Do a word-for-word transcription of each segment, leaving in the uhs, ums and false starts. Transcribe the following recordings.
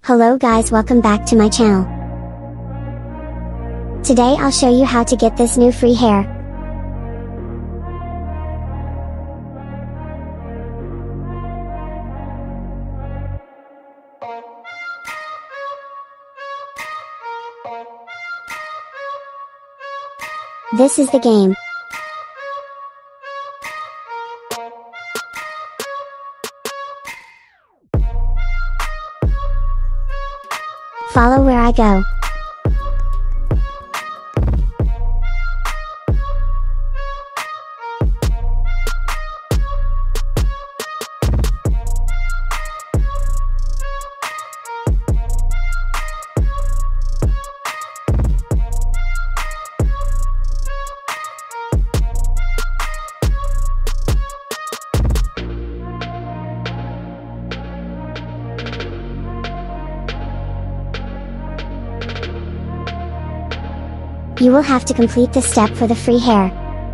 Hello guys, welcome back to my channel. Today I'll show you how to get this new free hair. This is the game. Follow where I go. You will have to complete this step for the free hair.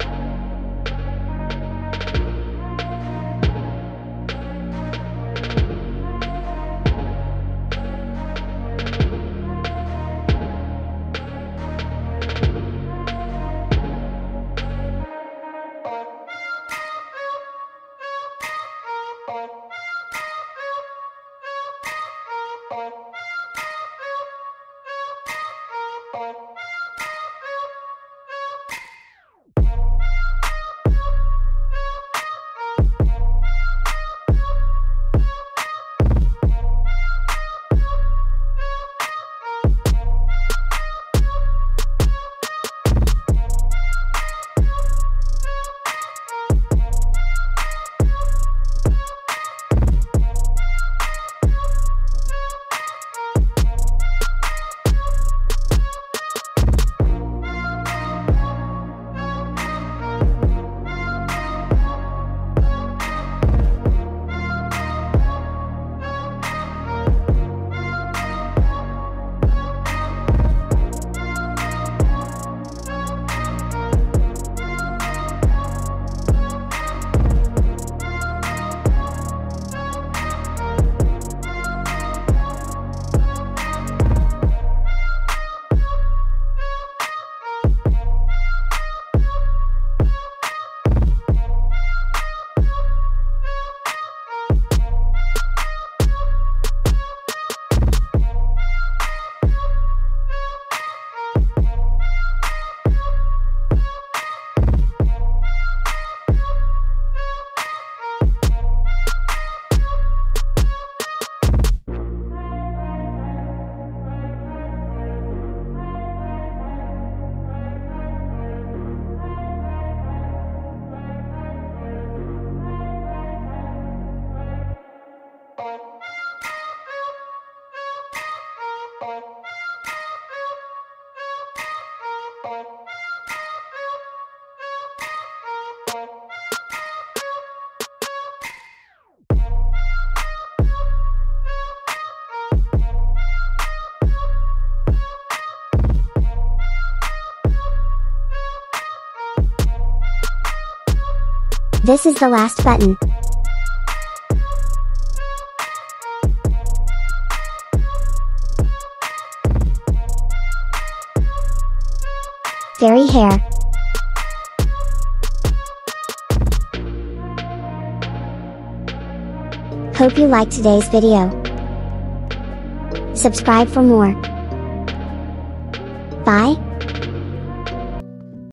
This is the last button. Fairy hair. Hope you liked today's video. Subscribe for more. Bye.